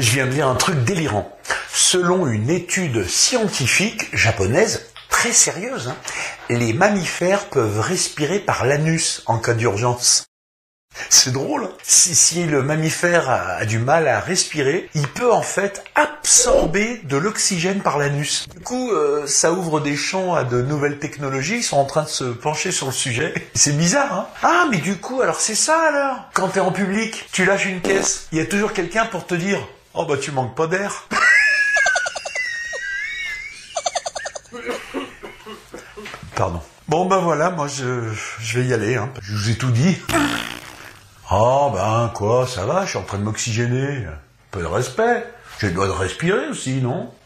Je viens de lire un truc délirant. Selon une étude scientifique japonaise, très sérieuse, les mammifères peuvent respirer par l'anus en cas d'urgence. C'est drôle. Si le mammifère a du mal à respirer, il peut en fait absorber de l'oxygène par l'anus. Du coup, ça ouvre des champs à de nouvelles technologies. Ils sont en train de se pencher sur le sujet. C'est bizarre, hein? Ah, mais du coup, alors c'est ça alors. Quand t'es en public, tu lâches une caisse, il y a toujours quelqu'un pour te dire « Oh bah tu manques pas d'air ». Pardon. Bon bah voilà, moi je vais y aller, hein. Je vous ai tout dit. Ah ben quoi, ça va, je suis en train de m'oxygéner. Peu de respect. J'ai le droit de respirer aussi, non?